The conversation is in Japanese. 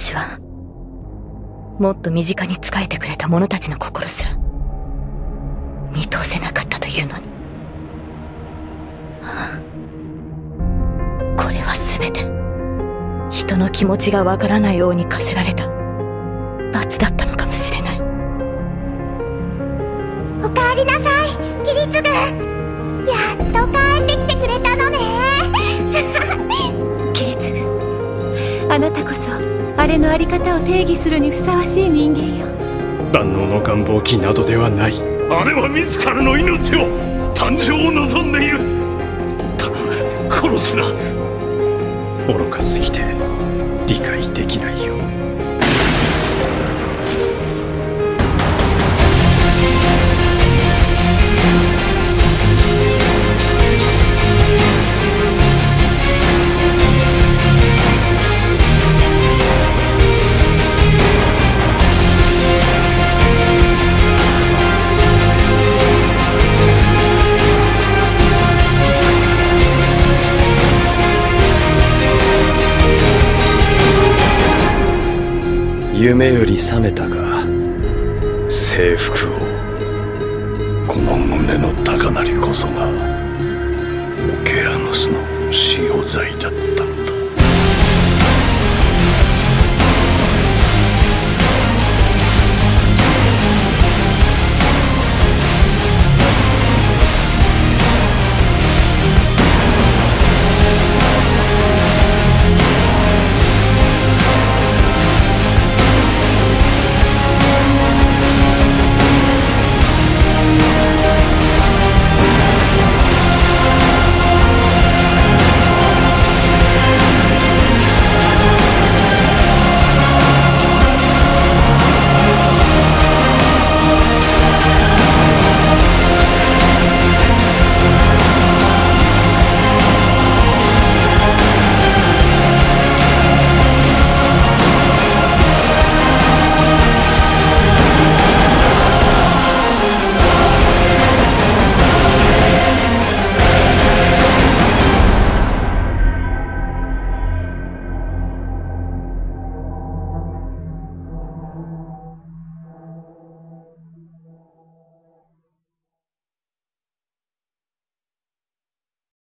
私はもっと身近に仕えてくれた者たちの心すら見通せなかったというのに、これは全て人の気持ちがわからないように課せられた罰だったのかもしれない。 おかえりなさい、キリツグ。やっと帰ってきてくれたのね。 キリツグ、あなたこそあれのあり方を定義するにふさわしい人間よ。 万能の願望機などではない。あれは自らの命を、誕生を望んでいる。頼む、殺すな。愚かすぎて理解できないよ。夢より覚めたか、征服王。この胸の高鳴りこそがオケアノスの使用罪だった。